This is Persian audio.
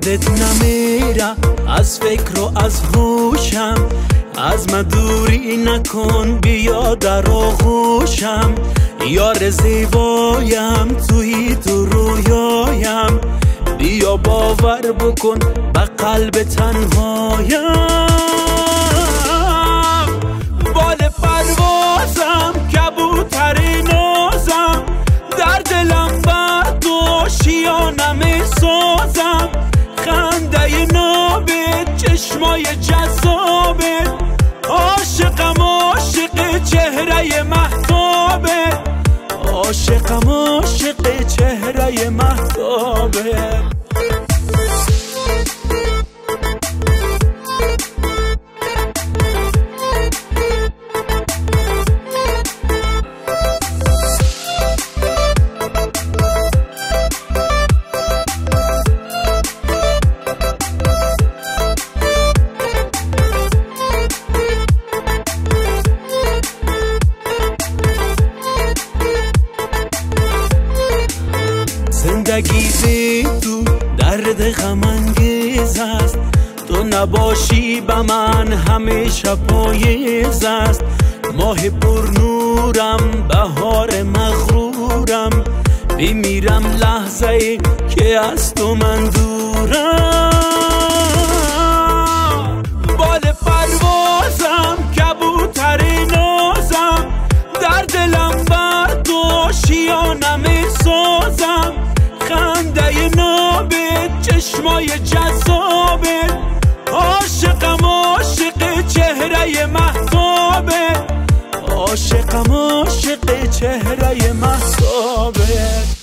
یادت نمیره از فکر و از هوشم، از من دوری نکن بیا در آغوشم. یار زیبایم توی تو رویایم، بیا باور بکن به قلب تنهایم. بال پروازم کبوتر نازم، در دلم بر تو شیانم سازم. خنده نابت چشمای جذابت، عاشقم عاشق چهره مهتابت، عاشقم عاشق چهره مهتابت. زندگی بی تو درد غم انگیز است، تو نباشی به من همیشه پاییز است. ماه پر نورم بهار مغرورم، بمیرم لحظه ای که از تو من دورم. بال پروازم کبوتر نازم، در دلم بر تو شیانم سازم. خنده نابت چشمای جذابت، عاشقم عاشق چهره مهتابت، عاشقم عاشق چهره مهتابت.